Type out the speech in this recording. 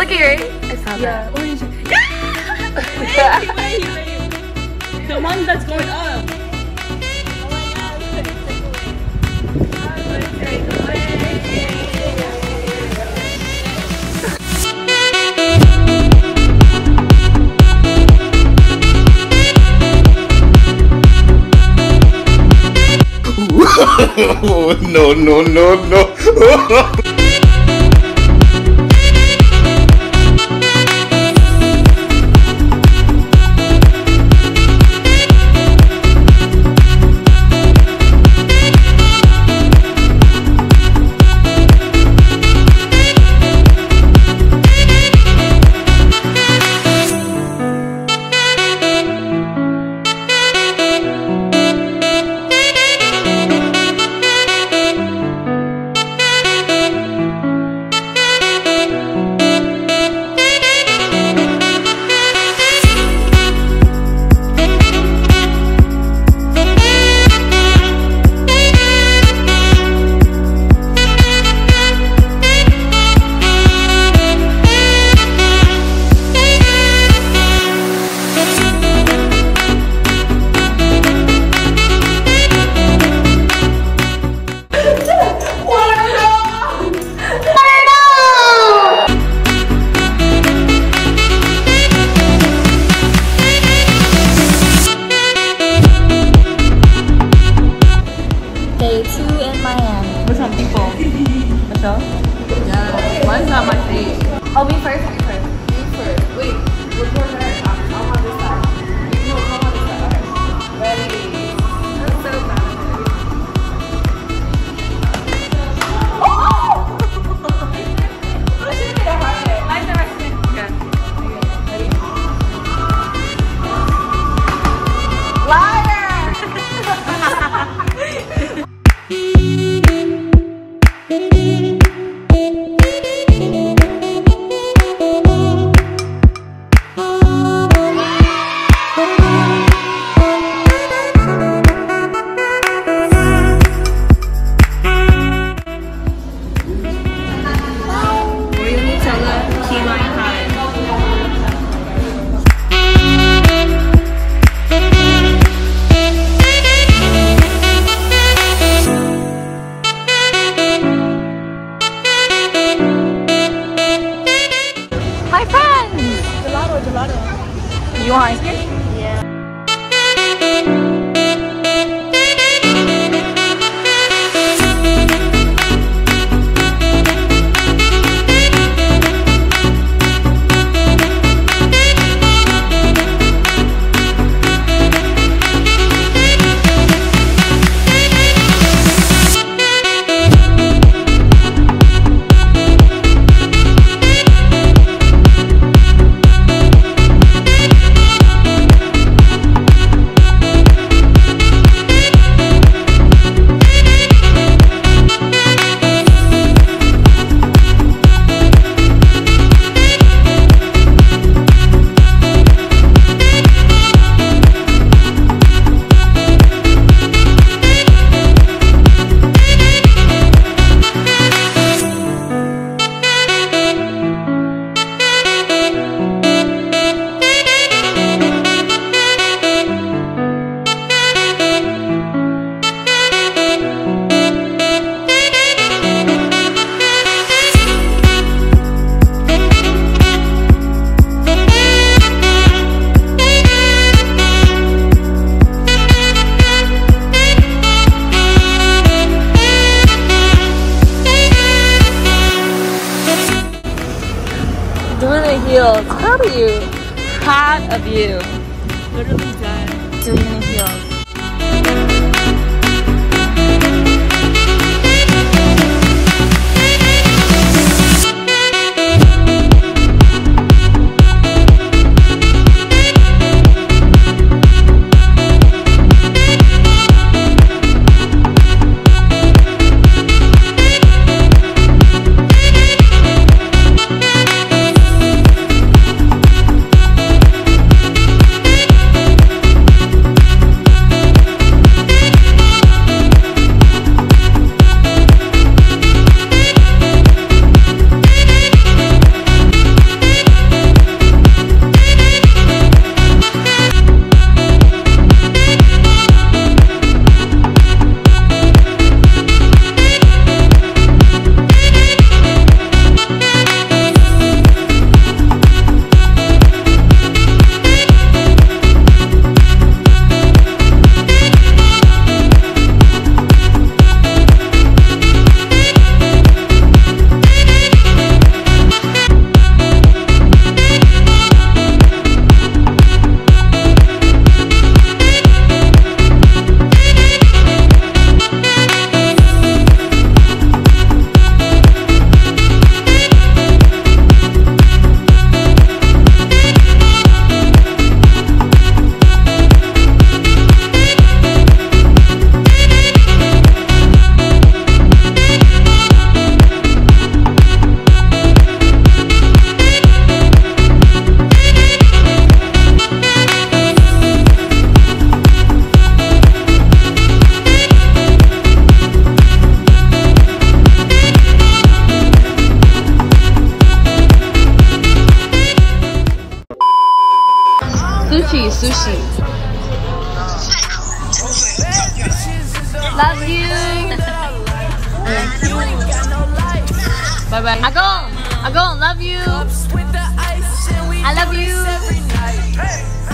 looking, right? I saw Yeah, that. orange. Wait. The one that's going up. No, no, no, no. Oh, me first? Me first. You first. Wait, we're going there. I'm on this side. No, come on this side. Okay. Ready? That's so bad. Oh! I should have made a heart there. Mine's the rest of it. Okay. Ready? My friends! Gelato. You want ice cream? Doing the heels. Proud of you. Proud of you. Literally done. Doing the heels. Sushi, sushi. Love you. Bye bye. Agong, love you. I love you.